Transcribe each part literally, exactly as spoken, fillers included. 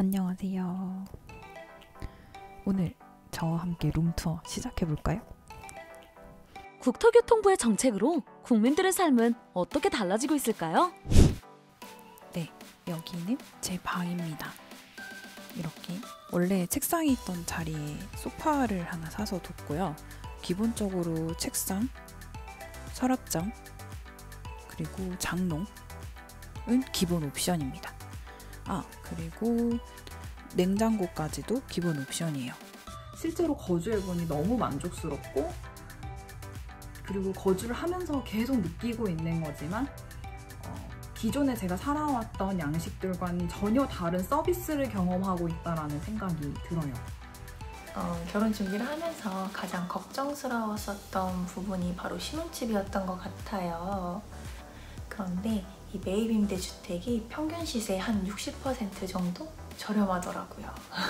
안녕하세요. 오늘 저와 함께 룸투어 시작해볼까요? 국토교통부의 정책으로 국민들의 삶은 어떻게 달라지고 있을까요? 네, 여기는 제 방입니다. 이렇게 원래 책상이 있던 자리에 소파를 하나 사서 뒀고요. 기본적으로 책상, 서랍장, 그리고 장롱은 기본 옵션입니다. 아, 그리고 냉장고까지도 기본 옵션이에요. 실제로 거주해보니 너무 만족스럽고, 그리고 거주를 하면서 계속 느끼고 있는 거지만 어, 기존에 제가 살아왔던 양식들과는 전혀 다른 서비스를 경험하고 있다는 생각이 들어요. 어, 결혼 준비를 하면서 가장 걱정스러웠었던 부분이 바로 신혼집이었던 것 같아요. 그런데 이 매입임대주택이 평균 시세 한 육십 퍼센트 정도 저렴하더라고요.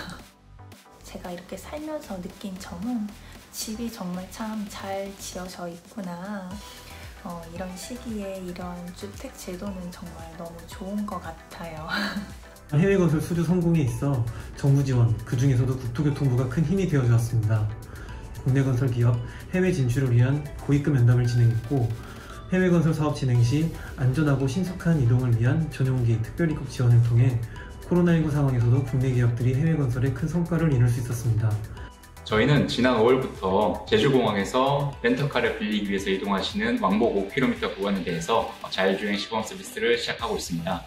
제가 이렇게 살면서 느낀 점은 집이 정말 참 잘 지어져 있구나. 어, 이런 시기에 이런 주택 제도는 정말 너무 좋은 것 같아요. 해외 건설 수주 성공에 있어 정부 지원, 그 중에서도 국토교통부가 큰 힘이 되어주었습니다. 국내 건설 기업 해외 진출을 위한 고입금 면담을 진행했고, 해외 건설 사업 진행 시 안전하고 신속한 이동을 위한 전용기 특별입국 지원을 통해 코로나십구 상황에서도 국내 기업들이 해외 건설에 큰 성과를 이룰 수 있었습니다. 저희는 지난 오월부터 제주공항에서 렌터카를 빌리기 위해서 이동하시는 왕복 오 킬로미터 구간에 대해서 자율주행 시범 서비스를 시작하고 있습니다.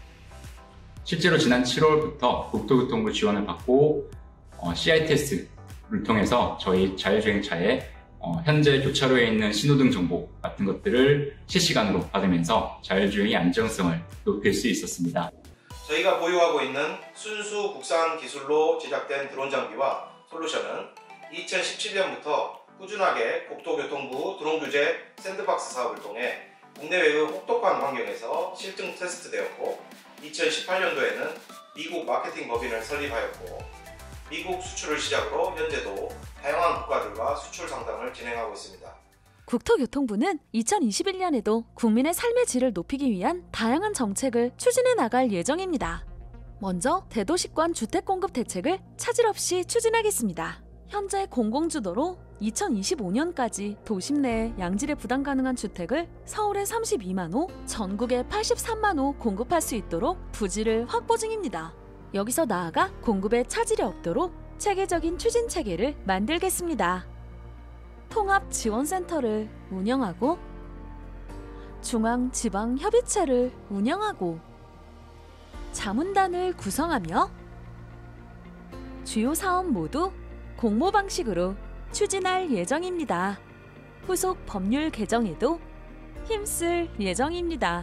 실제로 지난 칠월부터 국토교통부 지원을 받고 씨아이 테스트를 통해서 저희 자율주행차에 현재 교차로에 있는 신호등 정보 같은 것들을 실시간으로 받으면서 자율주행의 안정성을 높일 수 있었습니다. 저희가 보유하고 있는 순수 국산 기술로 제작된 드론 장비와 솔루션은 이천십칠 년부터 꾸준하게 국토교통부 드론 규제 샌드박스 사업을 통해 국내외의 혹독한 환경에서 실증 테스트되었고, 이천십팔 년도에는 미국 마케팅 법인을 설립하였고, 미국 수출을 시작으로 현재도 다양한 국가들과 수출 상담을 진행하고 있습니다. 국토교통부는 이천이십일 년에도 국민의 삶의 질을 높이기 위한 다양한 정책을 추진해 나갈 예정입니다. 먼저 대도시권 주택공급 대책을 차질 없이 추진하겠습니다. 현재 공공주도로 이천이십오 년까지 도심 내에 양질의 부담 가능한 주택을 서울에 삼십이만 호, 전국에 팔십삼만 호 공급할 수 있도록 부지를 확보 중입니다. 여기서 나아가 공급에 차질이 없도록 체계적인 추진 체계를 만들겠습니다. 통합지원센터를 운영하고, 중앙지방협의체를 운영하고, 자문단을 구성하며 주요 사업 모두 공모 방식으로 추진할 예정입니다. 후속 법률 개정에도 힘쓸 예정입니다.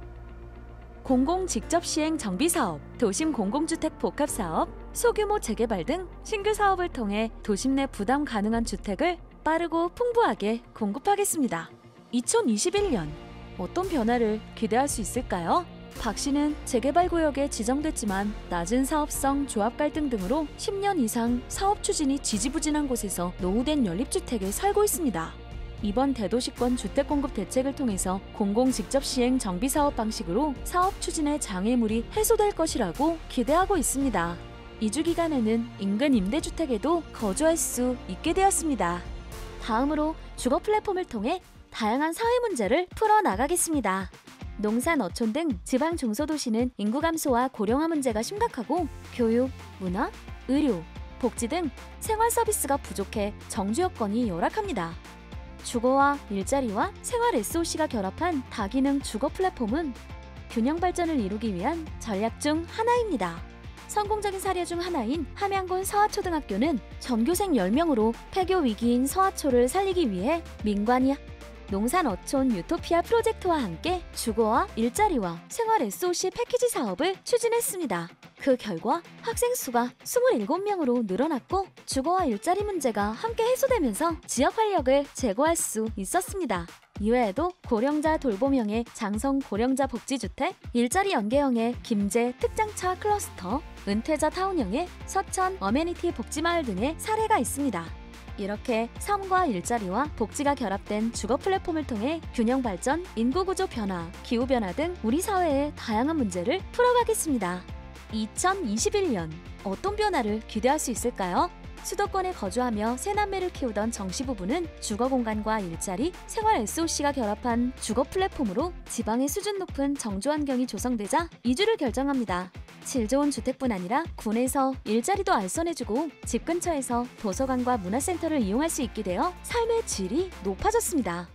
공공직접시행 정비사업, 도심 공공주택 복합사업, 소규모 재개발 등 신규 사업을 통해 도심 내 부담 가능한 주택을 빠르고 풍부하게 공급하겠습니다. 이천이십일 년 어떤 변화를 기대할 수 있을까요? 박 씨는 재개발구역에 지정됐지만 낮은 사업성, 조합 갈등 등으로 십 년 이상 사업 추진이 지지부진한 곳에서 노후된 연립주택에 살고 있습니다. 이번 대도시권 주택공급 대책을 통해서 공공직접시행 정비사업 방식으로 사업 추진의 장애물이 해소될 것이라고 기대하고 있습니다. 이주 기간에는 인근 임대주택에도 거주할 수 있게 되었습니다. 다음으로 주거 플랫폼을 통해 다양한 사회 문제를 풀어나가겠습니다. 농산, 어촌 등 지방 중소도시는 인구 감소와 고령화 문제가 심각하고 교육, 문화, 의료, 복지 등 생활 서비스가 부족해 정주 여건이 열악합니다. 주거와 일자리와 생활 에스오씨가 결합한 다기능 주거 플랫폼은 균형 발전을 이루기 위한 전략 중 하나입니다. 성공적인 사례 중 하나인 함양군 서하초등학교는 전교생 열 명으로 폐교 위기인 서하초를 살리기 위해 민관이 농산 어촌 유토피아 프로젝트와 함께 주거와 일자리와 생활 에스오씨 패키지 사업을 추진했습니다. 그 결과 학생 수가 이십칠 명으로 늘어났고, 주거와 일자리 문제가 함께 해소되면서 지역 활력을 제고할 수 있었습니다. 이외에도 고령자 돌봄형의 장성 고령자 복지주택, 일자리 연계형의 김제 특장차 클러스터, 은퇴자 타운형의 서천 어메니티 복지마을 등의 사례가 있습니다. 이렇게 삶과 일자리와 복지가 결합된 주거 플랫폼을 통해 균형 발전, 인구 구조 변화, 기후 변화 등 우리 사회의 다양한 문제를 풀어가겠습니다. 이천이십일 년 어떤 변화를 기대할 수 있을까요? 수도권에 거주하며 세 남매를 키우던 정씨 부부는 주거 공간과 일자리, 생활 에스오씨가 결합한 주거 플랫폼으로 지방의 수준 높은 정주 환경이 조성되자 이주를 결정합니다. 질 좋은 주택뿐 아니라 군에서 일자리도 알선해주고 집 근처에서 도서관과 문화센터를 이용할 수 있게 되어 삶의 질이 높아졌습니다.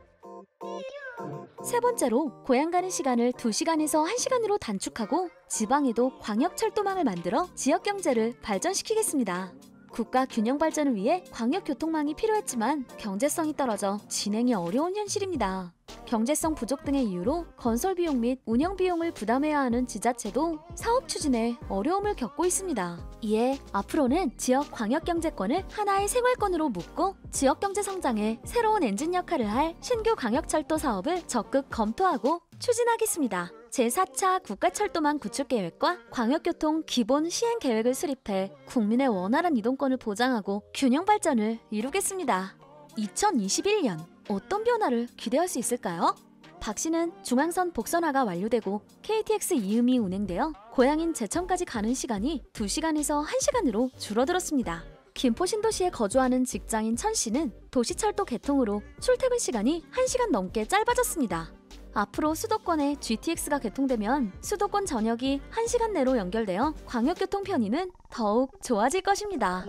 세 번째로 고향 가는 시간을 두 시간에서 한 시간으로 단축하고 지방에도 광역철도망을 만들어 지역 경제를 발전시키겠습니다. 국가 균형 발전을 위해 광역교통망이 필요했지만 경제성이 떨어져 진행이 어려운 현실입니다. 경제성 부족 등의 이유로 건설 비용 및 운영 비용을 부담해야 하는 지자체도 사업 추진에 어려움을 겪고 있습니다. 이에 앞으로는 지역 광역경제권을 하나의 생활권으로 묶고 지역경제 성장에 새로운 엔진 역할을 할 신규 광역철도 사업을 적극 검토하고 추진하겠습니다. 제사 차 국가철도망 구축계획과 광역교통 기본 시행계획을 수립해 국민의 원활한 이동권을 보장하고 균형 발전을 이루겠습니다. 이천이십일 년 어떤 변화를 기대할 수 있을까요? 박 씨는 중앙선 복선화가 완료되고 케이티엑스 이음이 운행되어 고향인 제천까지 가는 시간이 두 시간에서 한 시간으로 줄어들었습니다. 김포 신도시에 거주하는 직장인 천 씨는 도시철도 개통으로 출퇴근 시간이 한 시간 넘게 짧아졌습니다. 앞으로 수도권에 지티엑스가 개통되면 수도권 전역이 한 시간 내로 연결되어 광역교통 편의는 더욱 좋아질 것입니다.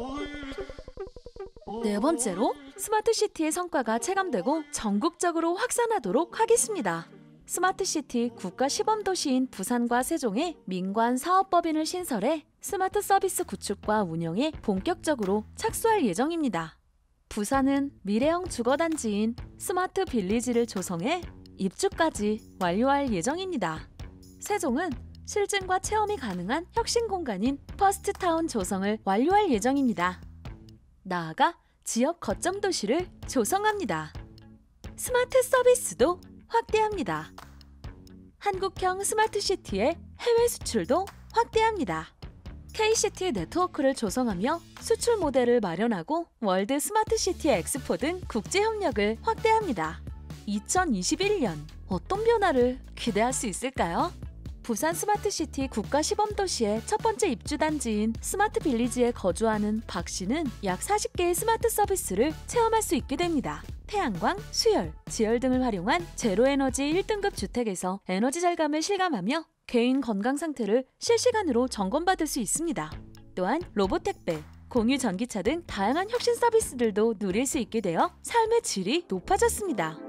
네 번째로 스마트시티의 성과가 체감되고 전국적으로 확산하도록 하겠습니다. 스마트시티 국가시범도시인 부산과 세종에 민관 사업법인을 신설해 스마트 서비스 구축과 운영에 본격적으로 착수할 예정입니다. 부산은 미래형 주거단지인 스마트 빌리지를 조성해 입주까지 완료할 예정입니다. 세종은 실증과 체험이 가능한 혁신 공간인 퍼스트타운 조성을 완료할 예정입니다. 나아가 지역 거점 도시를 조성합니다. 스마트 서비스도 확대합니다. 한국형 스마트시티의 해외 수출도 확대합니다. K시티 네트워크를 조성하며 수출 모델을 마련하고 월드 스마트시티 엑스포 등 국제 협력을 확대합니다. 이천이십일 년 어떤 변화를 기대할 수 있을까요? 부산 스마트시티 국가시범도시의 첫 번째 입주단지인 스마트빌리지에 거주하는 박 씨는 약 사십 개의 스마트 서비스를 체험할 수 있게 됩니다. 태양광, 수열, 지열 등을 활용한 제로에너지 일 등급 주택에서 에너지 절감을 실감하며 개인 건강 상태를 실시간으로 점검받을 수 있습니다. 또한 로봇 택배, 공유 전기차 등 다양한 혁신 서비스들도 누릴 수 있게 되어 삶의 질이 높아졌습니다.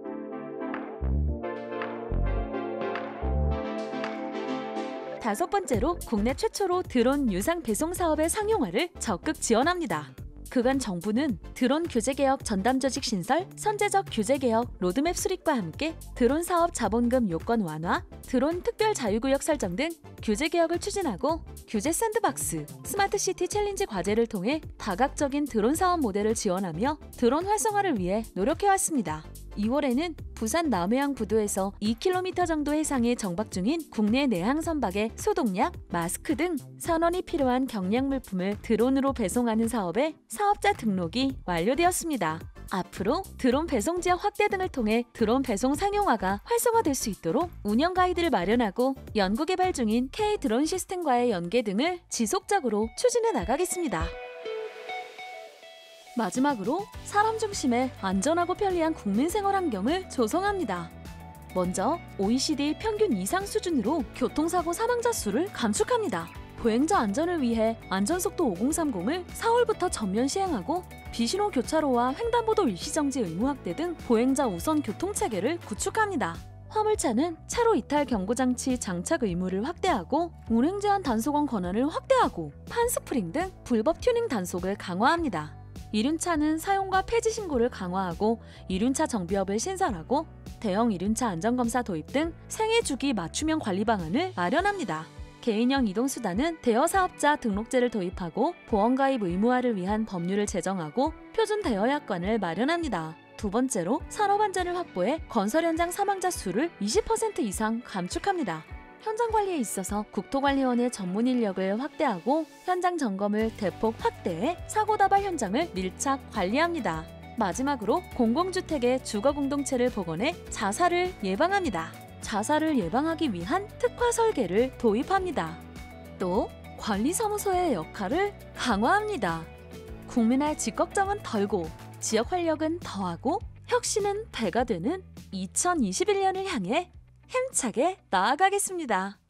다섯 번째로 국내 최초로 드론 유상 배송 사업의 상용화를 적극 지원합니다. 그간 정부는 드론 규제개혁 전담조직 신설, 선제적 규제개혁 로드맵 수립과 함께 드론 사업 자본금 요건 완화, 드론 특별 자유구역 설정 등 규제개혁을 추진하고 규제 샌드박스, 스마트시티 챌린지 과제를 통해 다각적인 드론 사업 모델을 지원하며 드론 활성화를 위해 노력해왔습니다. 이월에는 부산 남해안 부두에서 이 킬로미터 정도 해상에 정박 중인 국내 내항 선박의 소독약, 마스크 등 선원이 필요한 경량 물품을 드론으로 배송하는 사업에 사업자 등록이 완료되었습니다. 앞으로 드론 배송 지역 확대 등을 통해 드론 배송 상용화가 활성화될 수 있도록 운영 가이드를 마련하고 연구개발 중인 K 드론 시스템과의 연계 등을 지속적으로 추진해 나가겠습니다. 마지막으로 사람 중심의 안전하고 편리한 국민 생활 환경을 조성합니다. 먼저 오이시디 평균 이상 수준으로 교통사고 사망자 수를 감축합니다. 보행자 안전을 위해 안전속도 오공삼공을 사월부터 전면 시행하고 비신호 교차로와 횡단보도 일시정지 의무 확대 등 보행자 우선 교통체계를 구축합니다. 화물차는 차로 이탈 경고장치 장착 의무를 확대하고 운행 제한 단속원 권한을 확대하고 판스프링 등 불법 튜닝 단속을 강화합니다. 이륜차는 사용과 폐지 신고를 강화하고 이륜차 정비업을 신설하고 대형 이륜차 안전검사 도입 등 생애 주기 맞춤형 관리 방안을 마련합니다. 개인형 이동수단은 대여 사업자 등록제를 도입하고 보험가입 의무화를 위한 법률을 제정하고 표준 대여약관을 마련합니다. 두 번째로 산업안전을 확보해 건설 현장 사망자 수를 이십 퍼센트 이상 감축합니다. 현장 관리에 있어서 국토관리원의 전문 인력을 확대하고 현장 점검을 대폭 확대해 사고 다발 현장을 밀착 관리합니다. 마지막으로 공공주택의 주거 공동체를 복원해 자살을 예방합니다. 자살을 예방하기 위한 특화 설계를 도입합니다. 또 관리사무소의 역할을 강화합니다. 국민의 직걱정은 덜고 지역 활력은 더하고 혁신은 배가 되는 이천이십일 년을 향해 힘차게 나아가겠습니다.